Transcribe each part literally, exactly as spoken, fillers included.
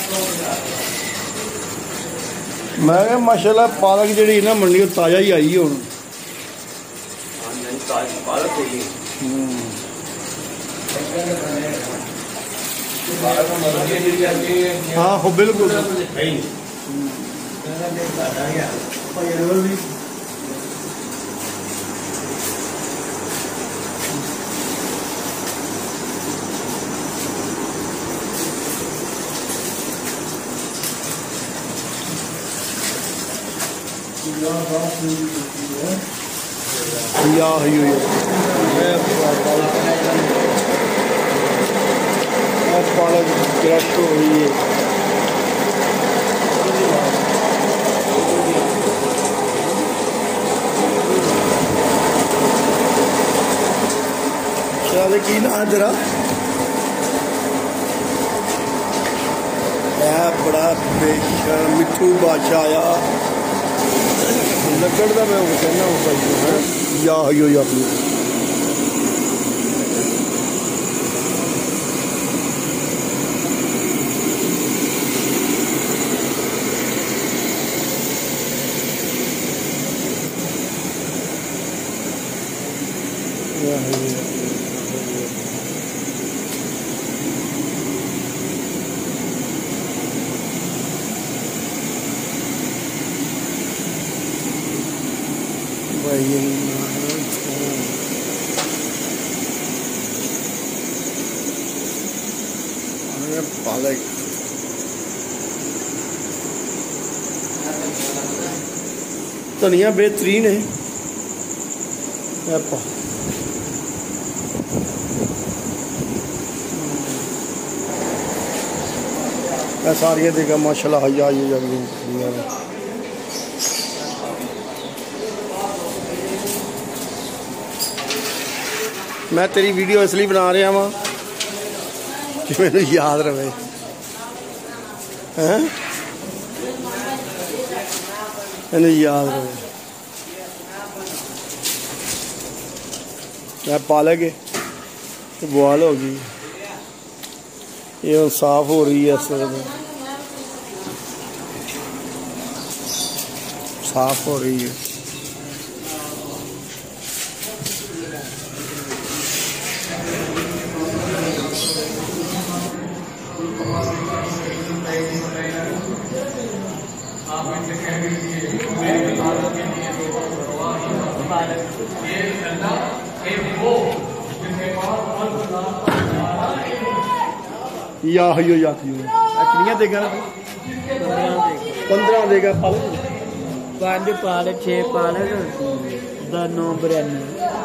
میں کہ ماشاءاللہ پالک جڑی نا منڈی تازہ ہی آئی ہوں ہاں ہو بالکل یا حیو پالک کرش ہو رہی ہے شاید کی نا ذرا بڑا بے شرم مٹھو بادشاہ آیا لکڑ کا میں کہنا ہوں بھائی یا حیو یا حیو پالک دھنیا بہترین ہے ساری دیکھا ماشاء اللہ حیا میں تیری ویڈیو اس لیے بنا رہا ہاں کہ میرے یاد رہے میرے یاد رہے میں پالک ہے بوال ہوگی یہ صاف ہو رہی ہے اس وقت صاف ہو رہی ہے یا حیو یا حیو کنیاں دے گا پندرہ دے گا پالک پانچ پالک چھ پالک نو بریانی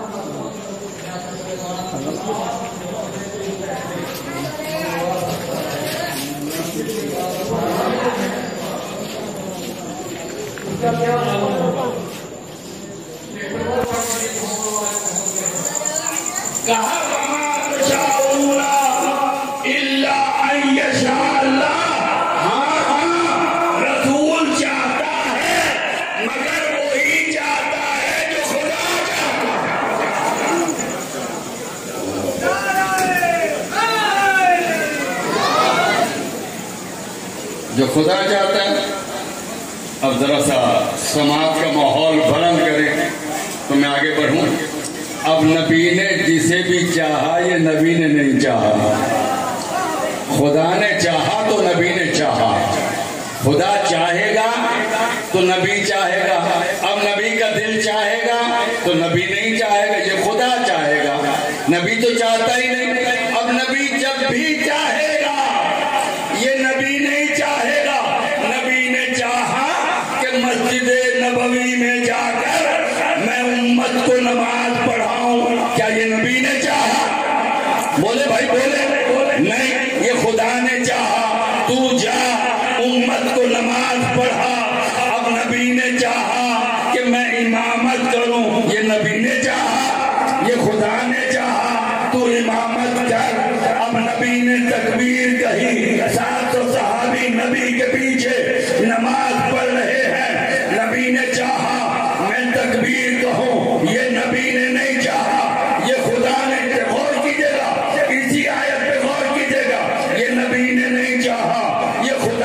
جو خدا چاہتا ہے. اب ذرا سا سماعت کا ماحول بلند کریں تو میں آگے بڑھوں. اب نبی نے جسے بھی چاہا یہ نبی نے نہیں چاہا، خدا نے چاہا تو نبی نے چاہا. خدا چاہے گا تو نبی چاہے گا. اب نبی کا دل چاہے گا تو نبی نہیں چاہے گا، یہ خدا چاہے گا. نبی تو چاہتا ہی نہیں. اب نبی جب بھی چاہے گا یہ نبی نہیں چاہے گا. نبی نے چاہا کہ مسجد نبوی میں جا کر میں امت کو نماز پڑھاؤں. کیا یہ نبی نے چاہا؟ بولے بھائی بولے. نہیں، یہ خدا نے چاہا تو جا امت کو نماز پڑھا. اب نبی نے چاہا کہ میں امامت کروں، یہ نبی نے چاہا. یہ خدا نے چاہا تو امامت کر. اب نبی نے تکبیر کہی، سات سو صحابی نبی کے پیچھے نماز پڑھ رہے ہیں. نبی نے چاہا میں تکبیر کہوں، یہ نبی نے نہیں چاہا، یہ خدا نے. غور کیجئے گا، اسی آیت پہ غور کیجئے گا. یہ نبی نے نہیں چاہا، یہ خدا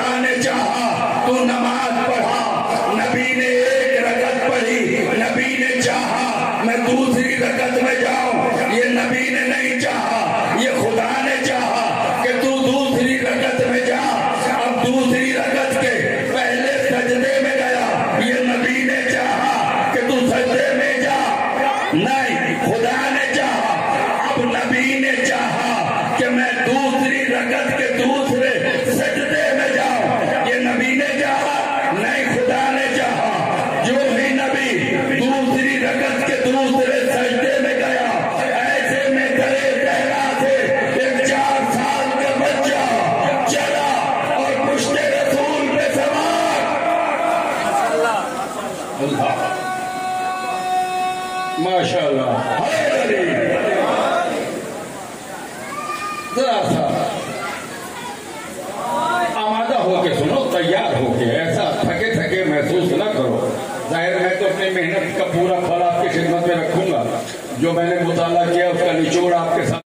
ذرا سا آمادہ ہو کے سنو، تیار ہو کے، ایسا تھکے تھکے محسوس نہ کرو۔ ظاہر میں تو اپنی محنت کا پورا پھل آپ کی خدمت میں رکھوں گا، جو میں نے مطالعہ کیا اس کا نچوڑ آپ کے ساتھ